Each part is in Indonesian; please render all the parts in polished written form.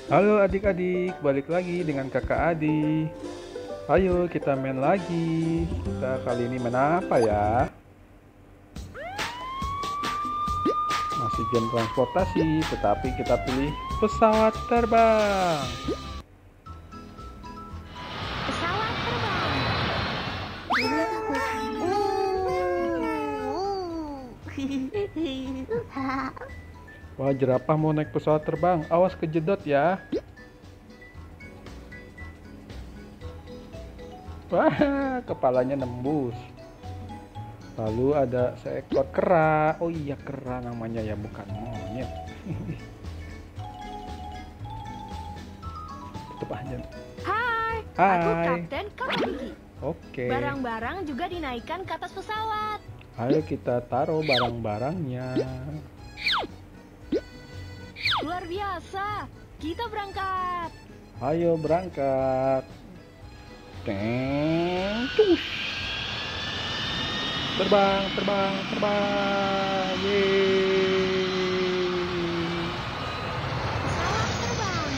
Halo adik-adik, balik lagi dengan kakak Adi. Ayo kita main lagi. Kita kali ini main apa ya? Masih game transportasi, tetapi kita pilih pesawat terbang. Pesawat terbang. Wah, jerapah mau naik pesawat terbang. Awas kejedot ya. Wah, kepalanya nembus. Lalu ada seekor kera. Oh iya, kera namanya ya, bukan monyet. Tutup aja. Hai, aku Hai. Kapten Kapiki. Oke. Barang-barang juga dinaikkan ke atas pesawat. Ayo kita taruh barang-barangnya. Luar biasa. Kita berangkat. Ayo berangkat. Teng, tush. Terbang, terbang, terbang. Yeay. Pesawat terbang.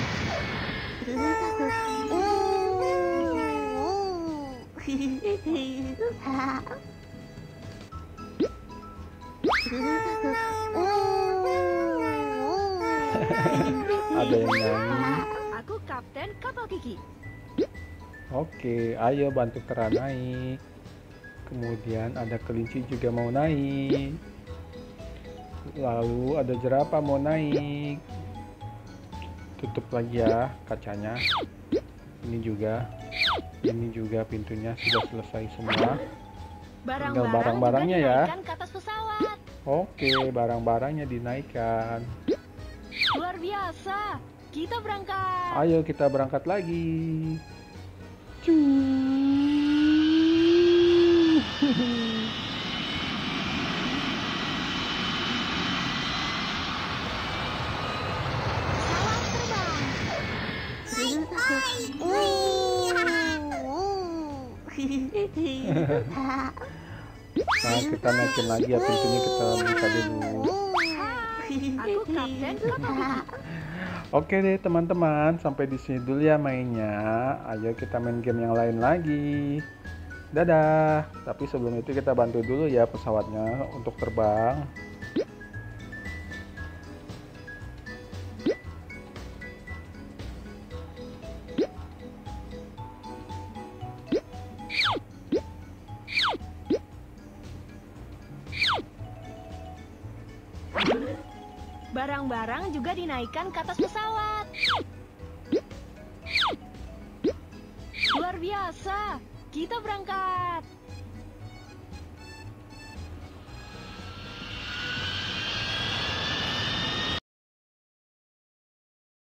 Ada yang nyanyi. Aku Kapten Kapal Kiki. Oke, ayo bantu kera naik. Kemudian ada kelinci juga mau naik. Lalu ada jerapah mau naik. Tutup lagi ya kacanya. Ini juga pintunya sudah selesai semua. Tinggal barang-barangnya juga ya. dinaikkan ke atas pesawat. Oke, barang-barangnya dinaikkan. Luar biasa. Kita berangkat. Ayo kita berangkat lagi. Pesawat terbang. Nah, kita naikin lagi ya pintunya, kita buka dulu. Aku Kapten Kapal. Oke deh teman-teman, sampai di sini dulu ya mainnya. Ayo kita main game yang lain lagi. Dadah. Tapi sebelum itu kita bantu dulu ya pesawatnya untuk terbang. Barang-barang juga dinaikkan ke atas pesawat. Luar biasa. Kita berangkat.